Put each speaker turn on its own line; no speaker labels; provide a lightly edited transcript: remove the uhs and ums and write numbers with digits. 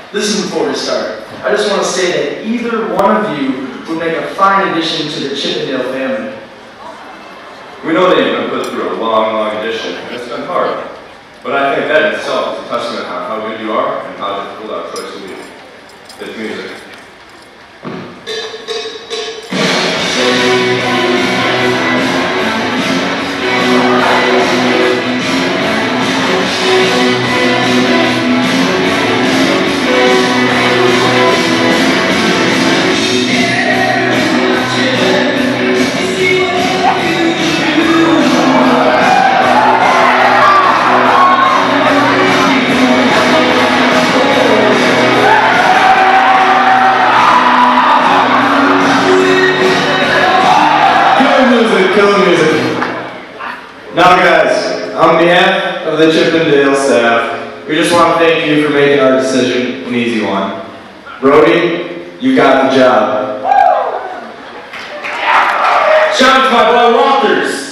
Listen before we start. I just want to say that either one of you would make a fine addition to the Chippendale family.
We know that you've been put through a long addition, and it's been hard. But I think that in itself is a testament on how good you are and how difficult our choice will be. It's music.
Now guys, on behalf of the Chippendale staff, we just want to thank you for making our decision an easy one. Brody, you got the job.
Shout out to my boy Walters!